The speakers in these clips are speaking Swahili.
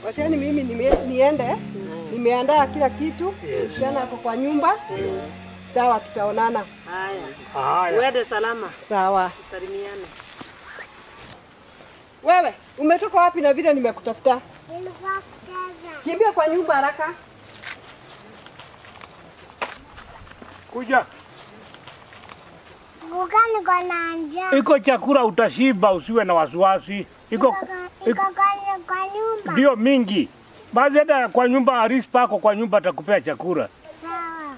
Wacheni mimi niende. Nimeandaa kila kitu. Jana hapo kwa nyumba. Sawa, tutaonana. Haya. Uende salama. Sawa. Salimiane. Wewe, umetoka wapi na vile nimekutafuta? Nilikuwa kucheza. Kimbia kwa nyumba haraka. Kuja. Gukani kwa na njaa. Iko chakula utashiba, usiwe na wasiwasi. Iko kwa nyumba. ndio mingi. Basi hata kwa nyumba Aris pako kwa nyumba atakupea chakula. Sawa.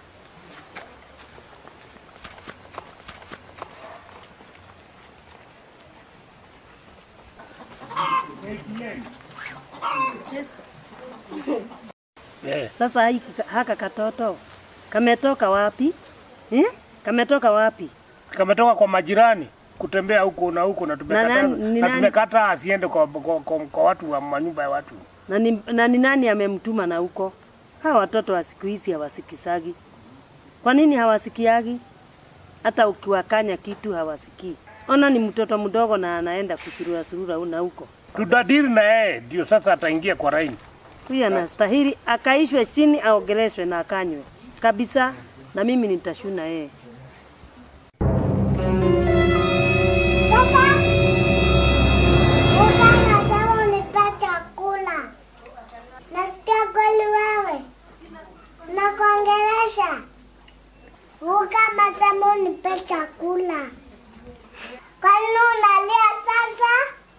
Sasa haka katoto kametoka wapi? Kametoka wapi? Kametoka kwa majirani kutembea huko na huko na tumekata asiende kwa watu wa manyumba ya watu. Na ni nani amemtuma na huko? Hawa watoto wa siku hizi hawasikisagi. Kwa nini hawasikiagi? Hata ukiwakanya kitu hawasikii. Ona ni mtoto mdogo na anaenda kusurura una huko. Tutadiri na yeye ndio sasa ataingia kwa raini. Huyu anastahili akaishwe chini aogeleshwe na akanywe. Kabisa na mimi nitashuna yeye. Sasa unasema unipe chakula. Nasikia kweli wewe. Nakuongelesha. Unasema unipe chakula. Kwani unalia sasa?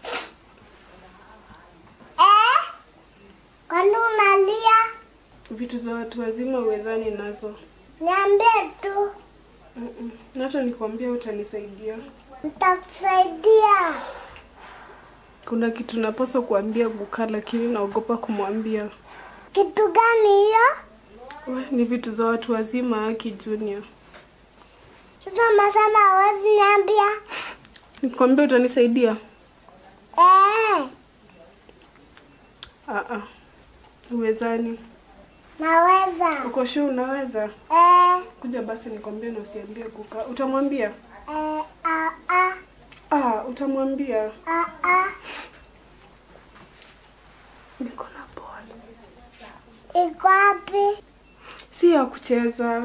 Kwani unalia? Vitu za watu wazima uwezani nazo. Niambie tu. Nacho nikwambia utanisaidia. Nitakusaidia. Kuna kitu napaswa kuambia Guka lakini naogopa kumwambia. Kitu gani hiyo? Ni vitu za watu wazima Aki Junior. Sasa masema hawezi niambia. Nikwambia utanisaidia? Uwezani. Naweza. Uko sure unaweza? Kuja basi nikwambie na usiambie Guka. Utamwambia? Utamwambia? Niko na ball. Iko wapi? Si ya kucheza.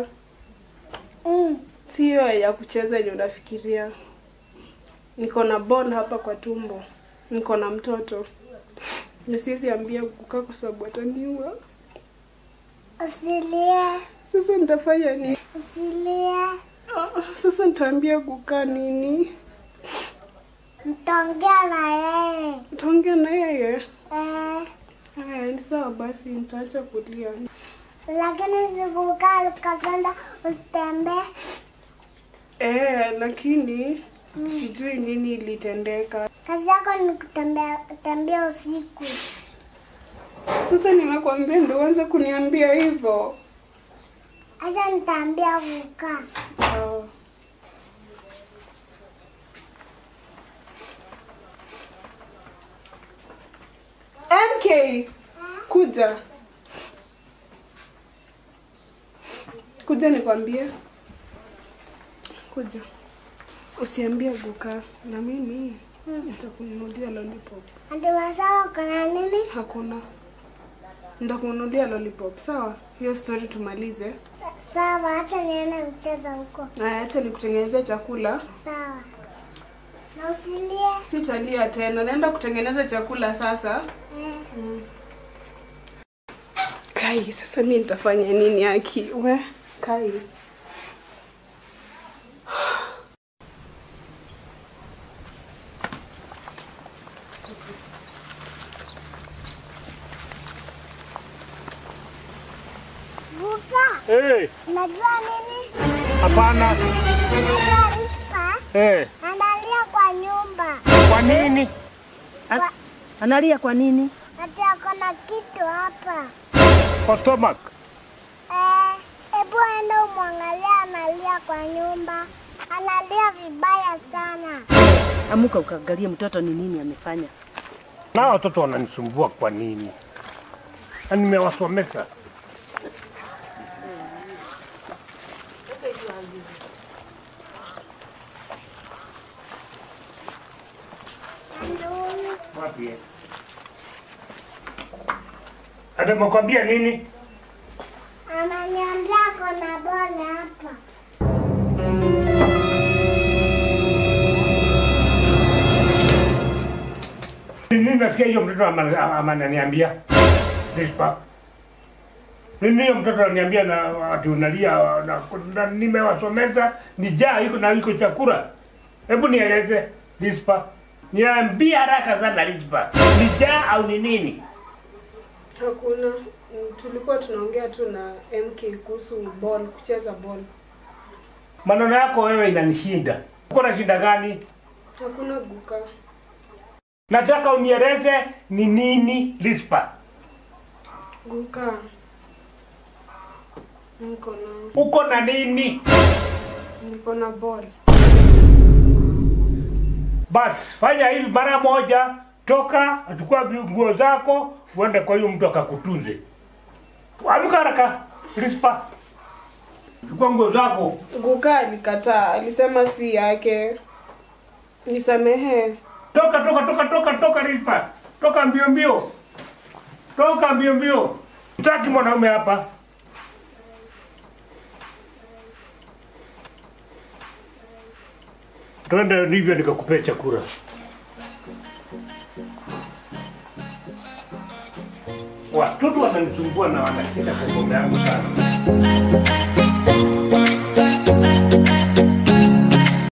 Sio ya kucheza yenye unafikiria. Niko na ball hapa kwa tumbo. Niko na mtoto. Na siwezi ambia Guka kwa sababu ataniua. Usilie. Sasa nitafanya nini? Usilie. Sasa nitaambia Guka nini? Nitaongea na yeye. Utaongea na yeye? Haya, ni sawa basi nitaacha kulia. Lakini sikukaa kasanda usitembee. Lakini sijui nini ilitendeka. Kazi yako ni kutembea usiku. Sasa nimekwambia ndio uanze kuniambia hivyo. Acha nitaambia Guka. MK, kuja. Kuja nikwambie. Kuja. Usiambie Guka na mimi nitakununulia lollipop. Ati masawa kuna nini? Hakuna. Nitakununulia lollipop, sawa? Hiyo story tumalize. Sawa, acha niende kucheza huko. Acha nikutengenezea chakula. Sawa. Na usilie. Sitalia tena. Naenda kutengeneza chakula sasa. Kai, sasa mimi nitafanya nini Aki? Kai. Guka. Unajua nini? Hapana. Unajua Rizka? Analia kwa nyumba. Kwa nini? Analia kwa nini? Ati ako na kitu hapa. Kwa stomach. Hebu enda umwangalia analia kwa nyumba. Analia vibaya sana. Amuka ukaangalie mtoto ni nini amefanya. Na watoto wananisumbua kwa nini? Na nimewasomesha. Wapi? Amekwambia nini? Ananiambia kuna ball hapa. Nini nasikia hiyo mtoto ananiambia? Rispa. Nini hiyo mtoto ananiambia na watu unalia na nimewasomeza ni jaa iko na iko chakula. Hebu nieleze Rispa. Niambie haraka sana Rispa. Ni jaa au ni nini? Hakuna. Tulikuwa tunaongea tu na MK kuhusu ball, kucheza ball. Maneno yako wewe inanishinda. Uko na shida gani? Hakuna Guka. Nataka unieleze ni nini Rispa. Guka. Uko na nini? Niko na ball. Bas, fanya hivi mara moja, toka, achukua nguo zako, uende kwa hiyo mtu akakutunze. Amka haraka, Rispa. Chukua nguo zako. Guka alikataa, alisema si yake. Nisamehe. Toka Rispa. Toka mbio mbio. Toka mbio mbio. Sitaki mwanaume hapa. Twende ndivyo nikakupea chakula. Watoto wananisumbua na wanashinda kwa ngombe yangu sana.